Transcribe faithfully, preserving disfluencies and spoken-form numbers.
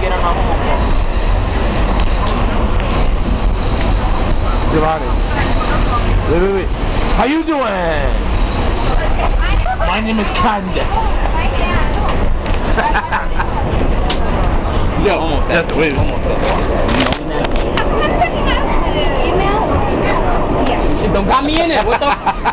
get on our homo phone. Giovanni. Wait, wait, wait. How you doing? My name is Kanda. Yo, almost. That's the way. Almost. Don't got me in it. What the?